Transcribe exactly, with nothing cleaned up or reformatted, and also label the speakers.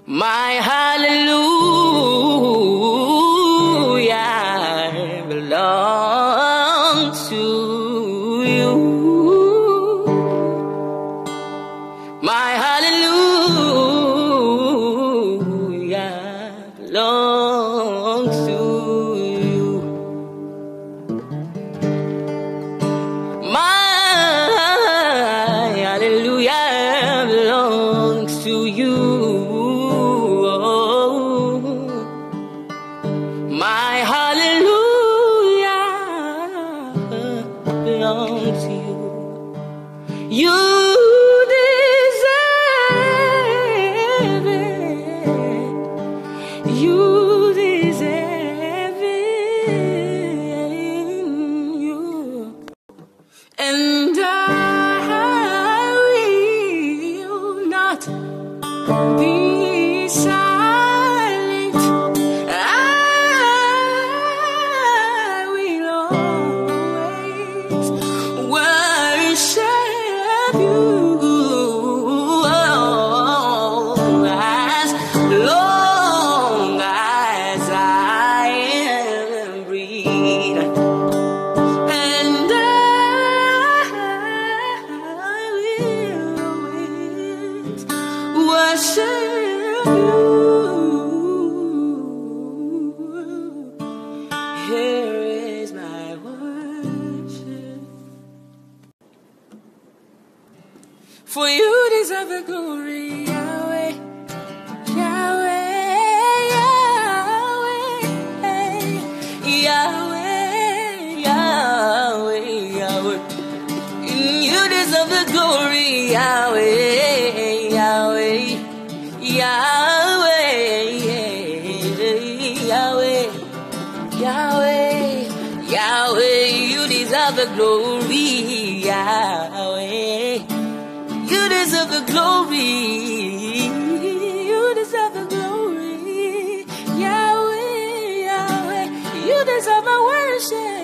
Speaker 1: My hallelujah belongs to you. My hallelujah belongs to you. My hallelujah belongs to you. My hallelujah belongs to you. You deserve it. You deserve it. You. And I will not be silent. I will always worship you as long as I am breathing. And I will always worship you. Here is my worship. For you deserve the glory, Yahweh, Yahweh, Yahweh, Yahweh, Yahweh. You deserve the glory, Yahweh, Yahweh, Yahweh, Yahweh, Yahweh, Yahweh. You deserve the glory, Yahweh. You deserve the glory. You deserve the glory, Yahweh, Yahweh. You deserve my worship.